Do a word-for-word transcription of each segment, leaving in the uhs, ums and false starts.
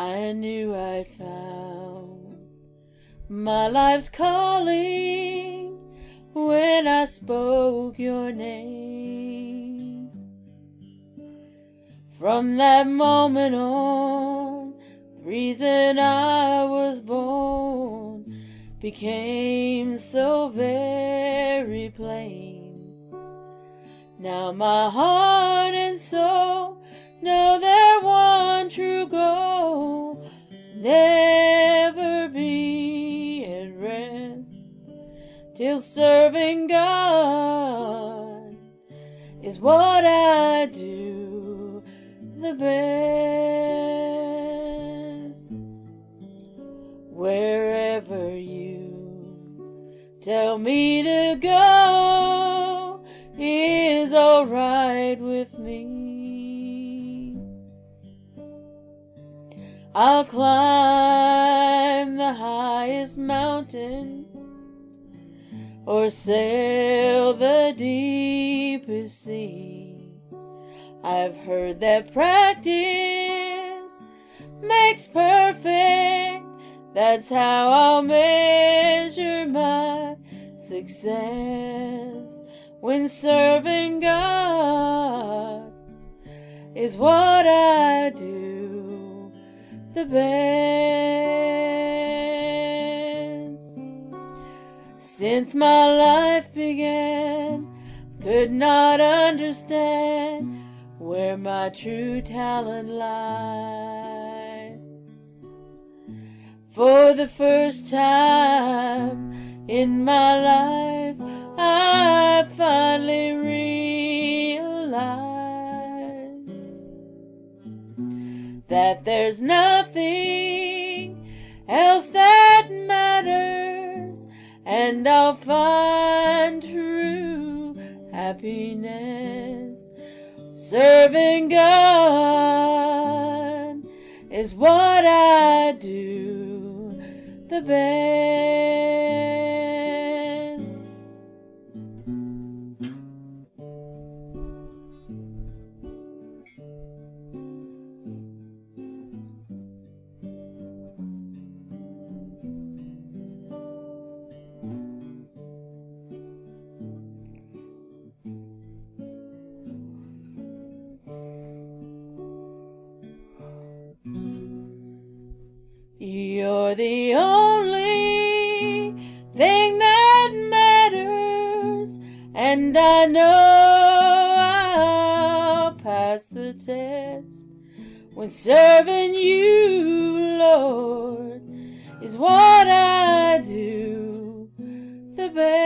I knew I'd found my life's calling when I spoke your name. From that moment on, the reason I was born became so very plain. Now my heart and soul know their one true goal, never be at rest, till serving God is what I do the best. Wherever you tell me to go is all right with me. I'll climb the highest mountain or sail the deepest sea. I've heard that practice makes perfect. That's how I'll measure my success. When serving God is what I do the best. Since my life began, could not understand where my true talent lies. For the first time in my life, I finally realized that there's nothing else that matters, and I'll find true happiness. Serving God is what I do the best. You're the only thing that matters, and I know I'll pass the test. When serving you, Lord, is what I do the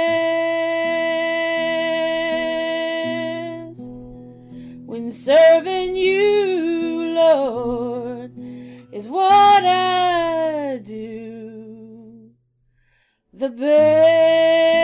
best. When serving you, Lord, is what I do the best.